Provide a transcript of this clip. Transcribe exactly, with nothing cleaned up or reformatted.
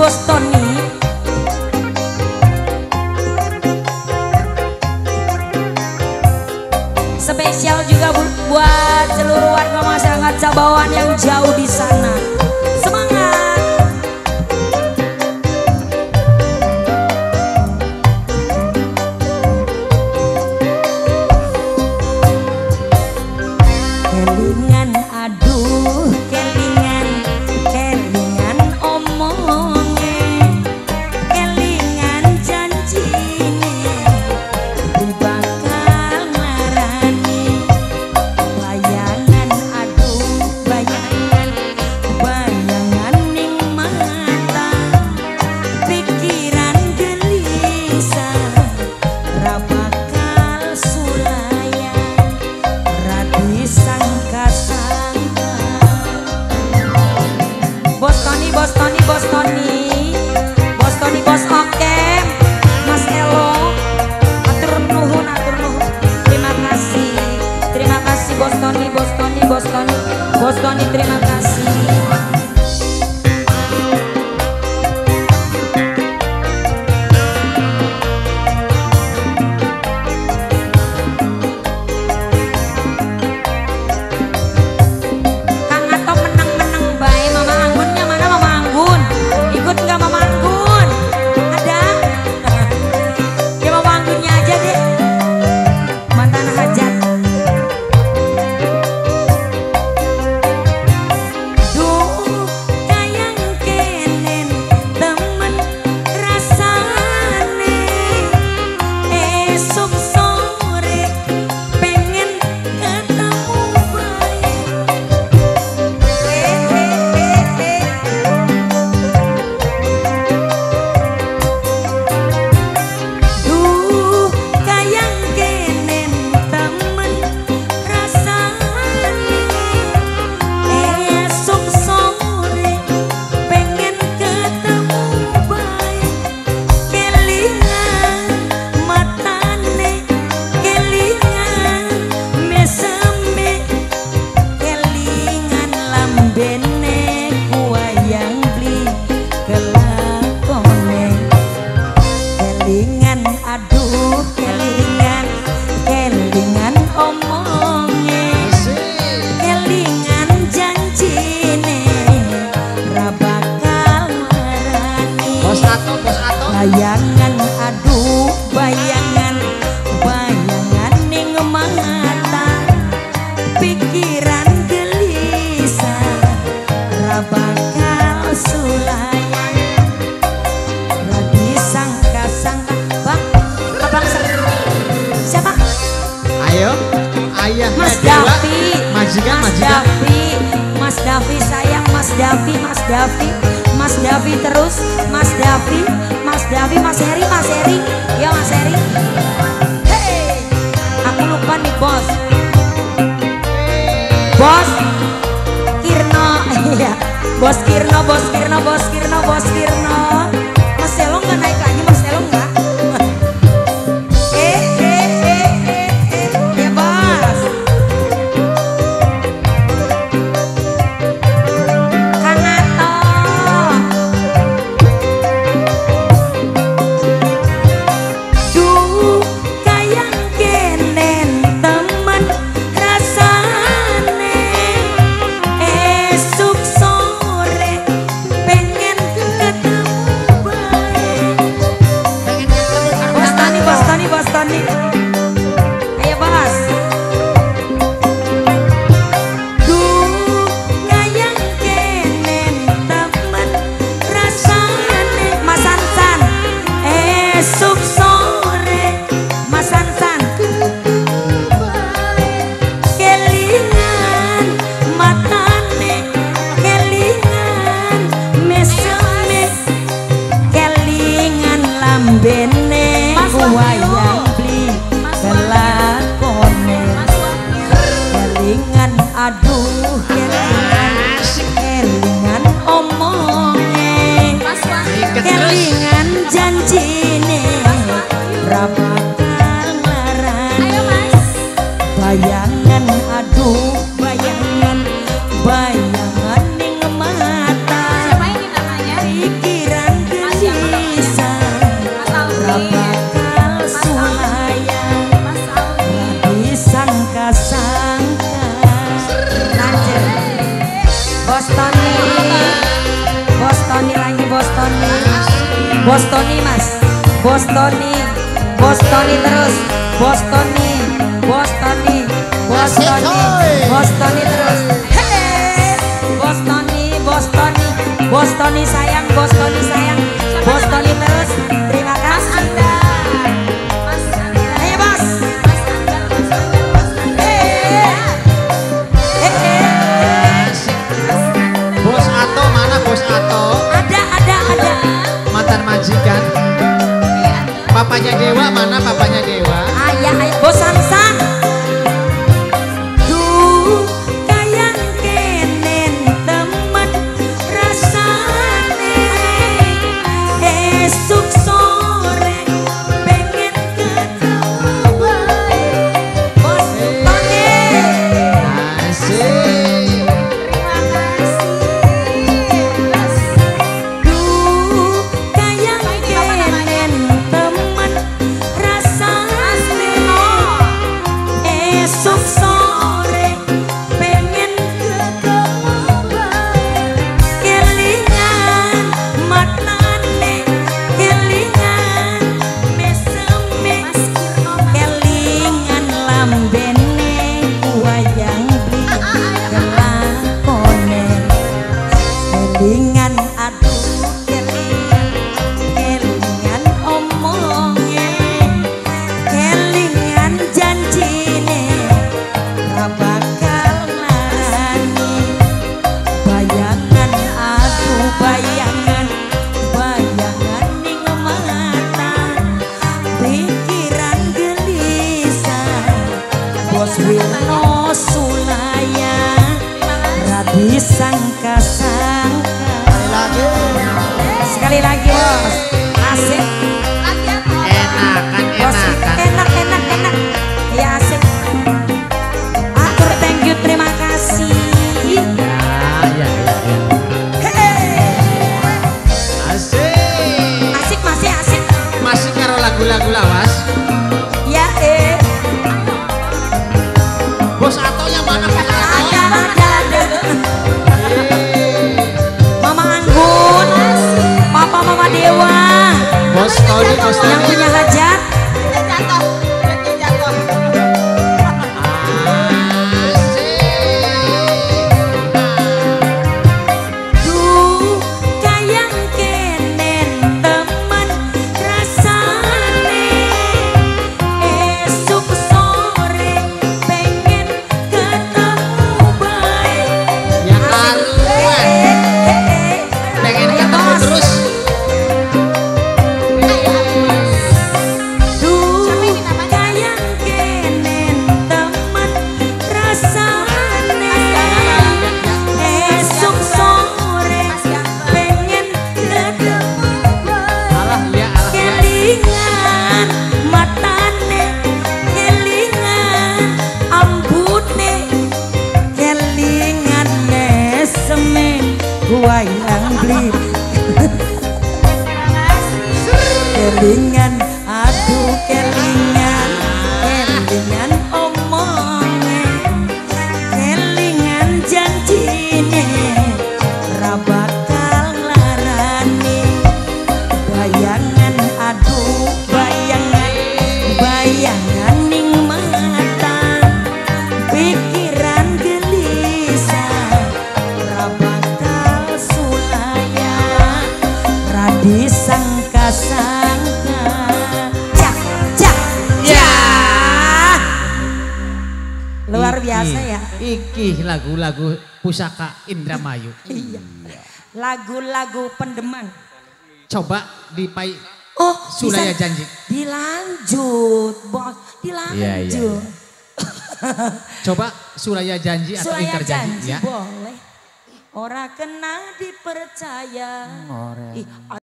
Bos Tony. Spesial juga buat seluruh warga masyarakat Sabawan yang jauh di sana. Semangat. Kelingan aduh kelingan kelingan omonge kelingan janjine bakal ngarani bayangan aduh bayangan bayangan ning mata pikiran gelisah ra bakal sulayan ra disangka-sangka. Bos Tony, Bos Tony, Bos Tony, Bos Tony, Bos Okem, Mas Elo, atur nuhun, atur nuhun. Terima kasih, terima kasih Bos Tony, Bos Tony, Bos Tony, Bos Tony, terima kasih. Aduh kelingan kelingan omonge kelingan janjine ra bakal ngarani. Bos Ato, Bos Ato. Bayangan aduh bayangan bayangan ning mata pikiran gelisah ra bakal sulayan ra disangka-sangka. Siapa? Ayo, ayah Mas Davi, majikan, Mas majikan. Davi, Mas Davi sayang, Mas Davi, Mas Davi, Mas Davi terus, Mas Davi, Mas Davi, Mas Heri, Mas Heri, ya Mas Heri. Hey, aku lupa nih bos, bos Kirno, iya, bos Kirno, bos Kirno, bos Kirno, bos Kirno. Mas Selong nggak naik lagi, Mas Selong nggak? Ayo bahas. Duh kayang kenen temen rasane Mas Sansan esuk sore Mas Sansan kelingan matane kelingan meseme kelingan lambene wayang kelakone kelingan aduh kelingan kelingan omonge kelingan janjine ra bakal ngarani bayangan aduh bayangan bayangan ning mata pikiran Bos Tony mas, Bos Tony, Bos Tony terus, Bos Tony, Bos Tony, Bos Tony, Bos Tony terus. Hey, Bos Tony, Bos Tony, Bos Tony sayang, Bos Tony sayang, Bos Tony terus. Terima kasih. Ayo bos. Hey, hey, hey. Bos Ato mana Bos Ato? Ada, ada, ada. Mantan majikan. Papanya Dewa mana papanya Dewa? Ayah, ayah. Bos Samsan. Duh, kayang kenen temen rasane. Esok sore pengen ketemu. Bos Tony. Asik. Duh, kayang kenen temen rasane. Esok sore pengen ketemu. Kelingan matane, kelingan meseme, kelingan lambene wayang bli kelakone. Kelingan aduh kelingan, kelingan omonge, kelingan janjine ra bakal larani. Bayangan aduh bayangan, bayangan ning mata, pikiran gelisah. Bos Wirno Sulaya ra disangka-sangka. Sekali lagi bos, asik. Enakan Bos enakan. enak enak enak, ya asik. Atur thank you terima kasih. Ya ya ya ya. Hey. Asik. Asik masih asik. Masih karo lagu-lagu lawas. Ya eh. Bos Ato yang mana Bos Ato? Ada ada ada. Eh, Mama Anggun, Papa Mama Dewa, Bos Tony Bos yang Tony. punya hajat. Duh, kayang kenen temen rasane. Esok sore pengen ketemu bae. Ya karuan. Pengen ketemu terus. Duh, kayang kenen temen rasane. Esok sore pengen ketemu bae. Alah ya alah ya. Kelingan matane, kelingan ambune, kelingan meseme wayang bli. Kelingan aduh kelingan, kelingan omonge, kelingan janjine ra bakal larani. Bayangan aduh bayangan, bayangan ning mata, pikiran gelisah ra bakal sulaya, ra disangka-sangka. Cak cak Ya. luar Iki- biasa ya. Iki lagu-lagu pusaka Indramayu. Iya. Lagu-lagu pendeman. Coba dipai Oh, Sulaya bisa janji. dilanjut, bos. Dilanjut. Iya, iya, iya. Coba Sulaya janji atau Sulaya ingkar janji janji ya. boleh. Ora kena dipercaya. Ih,